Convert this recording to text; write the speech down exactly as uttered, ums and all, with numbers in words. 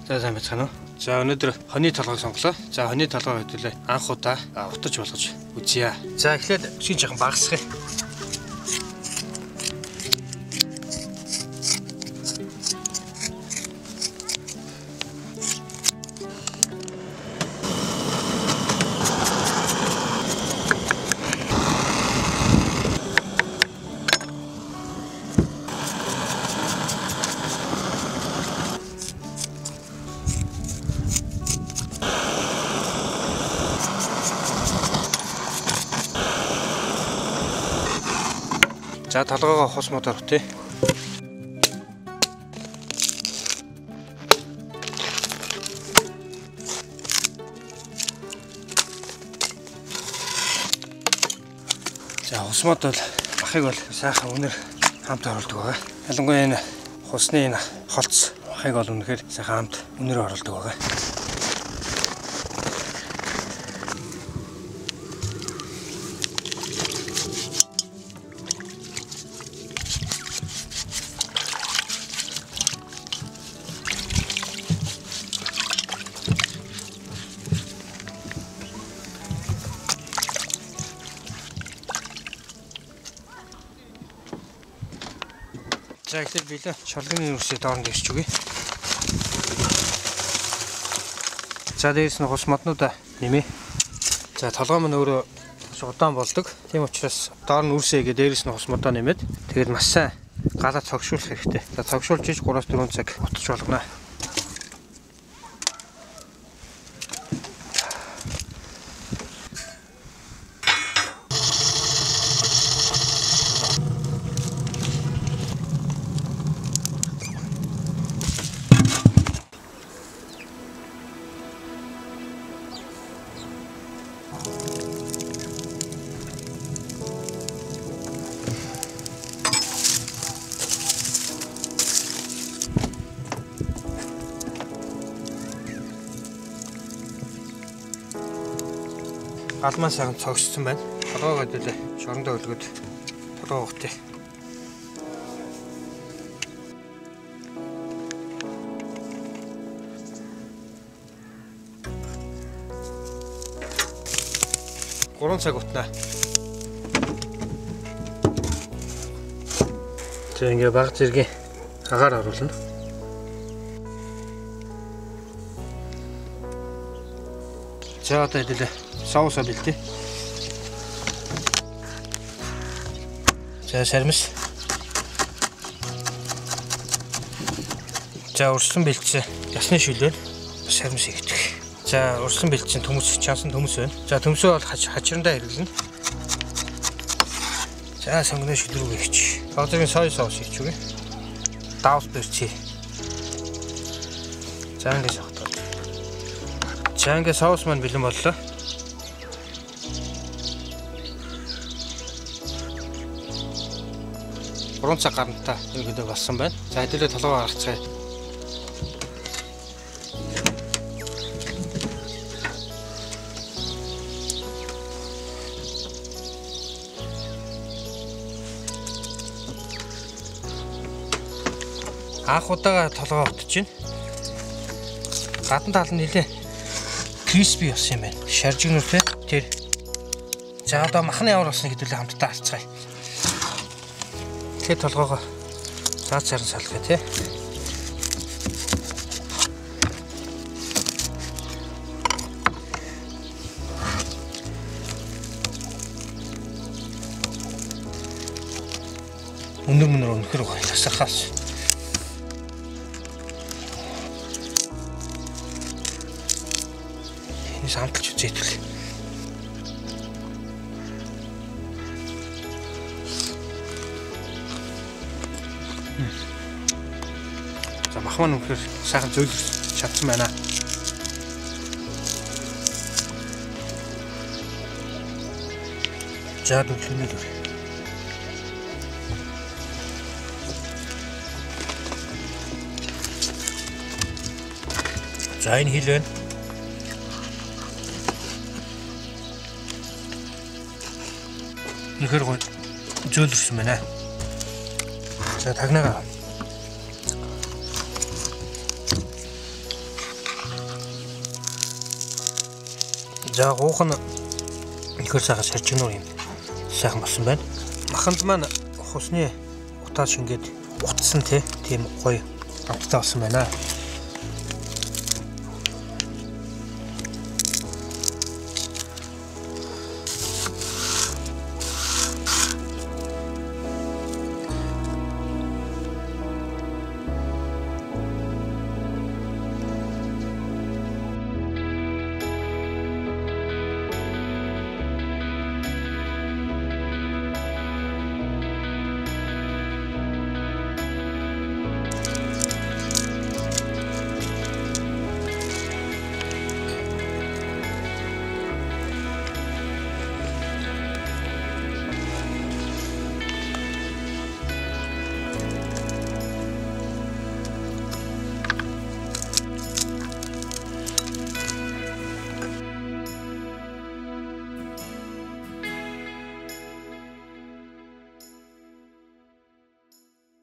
За сайн байцгаана уу. За өнөөдөр хоны толгойг сонголоо. За хоны толгой хэдүүлээ анх удаа утаж болгож үзье. За эхлээд шин жоохон багасгая. За толгойгоо хус модоор утъя. За хус мод бол махыг бол сайхан өнөр хамт оруулдаг байгаа. Ялангуяа энэ хусны энэ холц махыг бол үнэхээр сайхан хамт өнөр оруулдаг байгаа. За ихлээр билээ шалганы нүрсээ доорн дэвсч үгүй. За дээрс нь хус моднуудаа нэмээ. За толгой маань өөрөө удаан болдог. Тийм учраас доор нь үрсээ гээ дээрс нь хус модоо нэмээд тэгээд маш сайн галаа цогшуулах хэрэгтэй. За цогшуулж иж гураас дөрвөн цаг утж болгоно. Галмаа сайхан цогссон байна. Толгойг хэдүүлээ шорондоо өлгөд толгой угтъя. гурван цаг утнаа. За ингээ баг зэргийн агаар оруулна. За одоо хэдүүлээ соусоо бэлтээ. За сармис. За урсан бэлтсэн ясны шүлээ сармис хийгдэх. За урсан бэлтсэн төмөс чансан төмөс байна. За төмсөө бол хачирандаа хэрэглэнэ. За сонгоны шүлрүү хийчих. Одоогийн сой соус хийчихвээ. Даус бэрчээ. За ингэ сохтоо. За ингэ соус маань бэлэн боллоо. гурван цаг гарантаа ерөөдөө болсон байна. За хэдүүлээ толгой гаргацгаая. Анх удаага толгой утж байна. Гадна тал нь нэлээ криспи болсон юм байна. Шаржигнүүртэй тэр. За одоо махны ямар болсныг хэдүүлээ хамтдаа харцгаая. Тэгээд толгоогоо цаад цааран салгая тий. Өндөр мөнөр өнөхөр гоё тасархаас. Энэ самталж үзээдвэл. За мах маань үнэхээр сайхан зөөлрч чадсан байна. За дүлхэмэл үү. За энэ хил байна. Үнэхээр гоё зөөлрсөн байна. За тагнага. За гуух нь ихэр сайхан саржигнуур юм. Сайхан болсон байна. Маханд маань хусны утаа шингээд утсан тийм гоё амттай болсон байна.